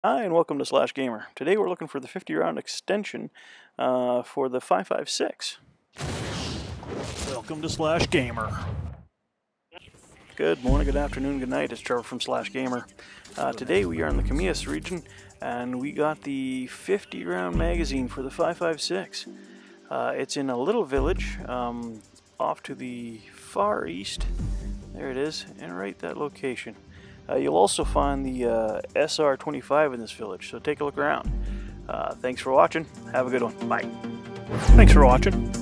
Hi and welcome to Slash Gamer. Today we're looking for the 50 round extension for the 5.56. Welcome to Slash Gamer. Good morning, good afternoon, good night. It's Trevor from Slash Gamer. Today we are in the Camias region and we got the 50 round magazine for the 5.56. It's in a little village off to the far east. There it is, and right that location. You'll also find the SR25 in this village, so take a look around. Thanks for watching. Have a good one. Bye. Thanks for watching.